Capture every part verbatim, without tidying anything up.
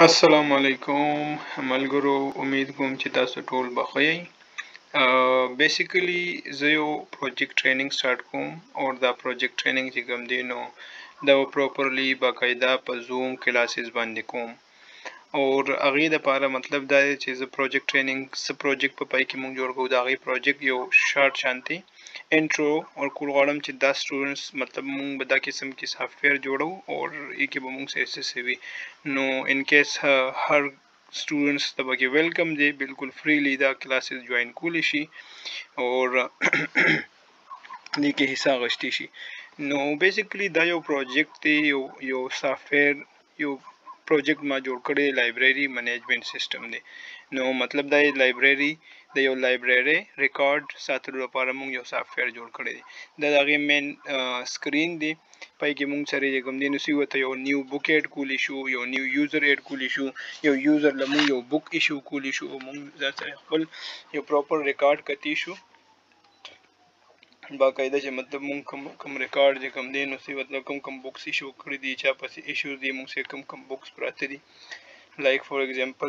السلام علیکم ملګرو، امید کوم چې تاسو ټول به ښه یئ. بیسیکلی زه یو پروجیکټ ټریننګ سٹارټ کوم او دا پروجیکټ ټریننګ چې کوم دی نو دا به پراپرلی باقاعده په زوم کلاسز باندې کوم او هغې دپاره مطلب دا دی چې زه پروجیکټ ټریننګ څه پروجیکټ په پای کې مونږ جوړ کوو، د هغې پروجیکټ یو شارټ شانتې انټرو ورکول غواړم چې دا سټوډنټس مطلب مونږ به دا قسم کې سافټویر جوړو او ای کې به مونږ سره څه څه وي نو ان کیس هر سټوډنټس ته پکې ویلکم دی، بالکل فریلی دا کلاسز جوائن کولی شي او دې کې حصه اخیستی شي. نو بیسیکلی دا یو پروجیکټ دی، یو یو سافټویر یو پروجیکټ ما جوړ کړی لایبرری منیجمنت سیستم دی. نو مطلب دا یې لایبرری د یو لایبرری ریکارډ ساتلو لپاره مونږ یو سافټویر جوړ کړی دی. دا د هغې مین سکرین دی، پای کې مونږ سره چې کوم دی نو سی ورته یو نیو بک ایډ کولی شو، یو نیو یوزر ایډ کولی شو، یو یوزر له مونږ یو بک ایشو کولی شو، مونږ ځان سره خپل یو پراپر ریکارډ کتی شو باقاعده چې مطلب مونږ کوم کوم ریکارډ چې کوم دی نو سی مطلب کوم کوم بکس ایشو کړي دي، چا پسې ایشوز دي، مونږ سره کوم کوم بکس پراته دي. لایک فار ایگزامپل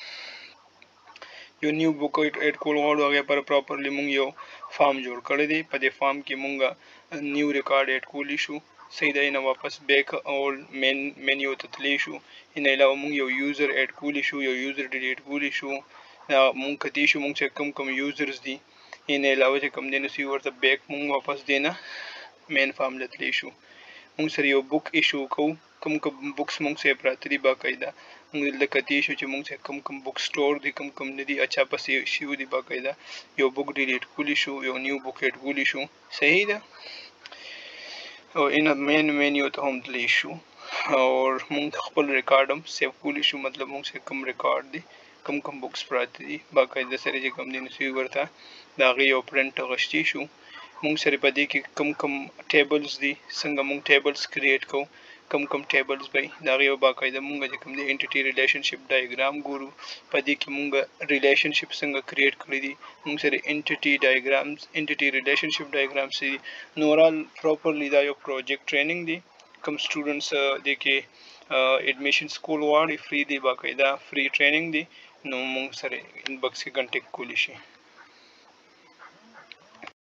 یو نیو بک ایډ کول غواړو، هغې لپاره پراپرلی مونږ یو فارم جوړ کړی دی. په دې فارم کې مونږ نیو ریکارډ ایډ کولی شو، صحیح دی نه واپس بیک اور مین مینیو ته تلی شو. ان علاوه مونږ یو یوزر ایډ کولی شو، یو یوزر ډیلیټ کولی شو، مونږ کتی شو مونږ سره کوم کوم یوزرز دي. ان علاوه چې کوم دی نو سی ورته بیک مونږ واپس دی نه مین فارم ته تلی شو. مونږ سره یو بک ایشو کوو، کوم کوم بکس مونږ سره پراته دي باقاعده مونږ دلته کتی شو چې مونږ سره کوم کوم بک سټور دي، کوم کوم نه دي، اچھا پسې شي دي باقاعده یو بک ډیلیټ کولی شو، یو نیو بک ایډ کولی شو. صحیح ده او ان مین مینیو ته هم تلی شو اور مونږ خپل ریکارډ هم سیو کولی شو، مطلب مونږ سره کوم ریکارډ دي، کوم کوم بکس پراته دي باقاعده سره چې کوم دي نو سی ورته د هغې یو پرنټ اخیستی شو. مونږ سره په دې کې کوم کوم ټیبلز دي، څنګه مونږ ټیبلز کریټ کوو، کوم کوم ټیبلز به د هغې یو باقاعده مونږ چې کوم دی انټیټي ریلیشنشپ ډایګرام ګورو. په دې کې مونږ ریلیشنشپ څنګه کریټ کړي دي، مونږ سره انټیټي ډایګرامز انټیټي ریلیشنشپ ډایګرامز دي. نو اورال پراپرلی دا یو پروجیکټ ټریننګ دی. کوم سټوډنټس دې کې ایډمیشن کول غواړي فری دی، باقاعده فری ټریننګ دی، نو مونږ سره انبکس کې کنټیکټ کولی شي.